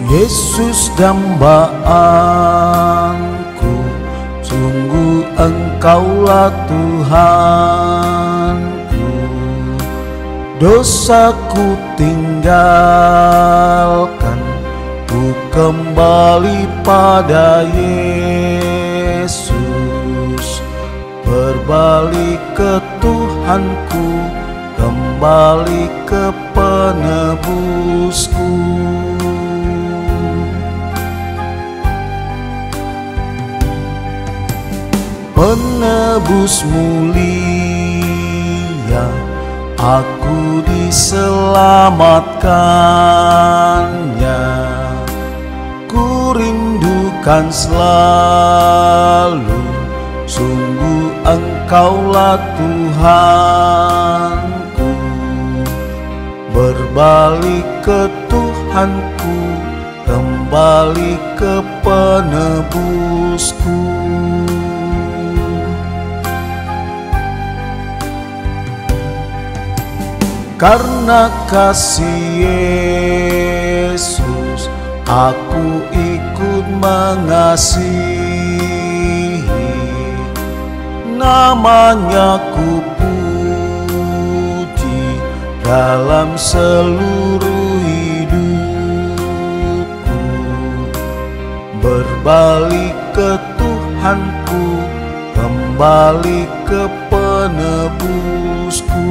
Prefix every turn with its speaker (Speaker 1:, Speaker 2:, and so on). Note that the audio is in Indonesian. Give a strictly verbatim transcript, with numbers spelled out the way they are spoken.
Speaker 1: Yesus dambaanku, sungguh Engkaulah Tuhanku. Dosaku tinggalkan, ku kembali pada Yesus. Berbalik ke Tuhanku, kembali ke penebusku. Penebus mulia, aku diselamatkannya. Ku rindukan selalu, sungguh Engkaulah Tuhanku. Berbalik ke Tuhanku, kembali ke penebusku. Karena kasih Yesus, aku ikut mengasihi. Namanya ku puji dalam seluruh hidupku. Berbalik ke Tuhanku, kembali ke penebusku.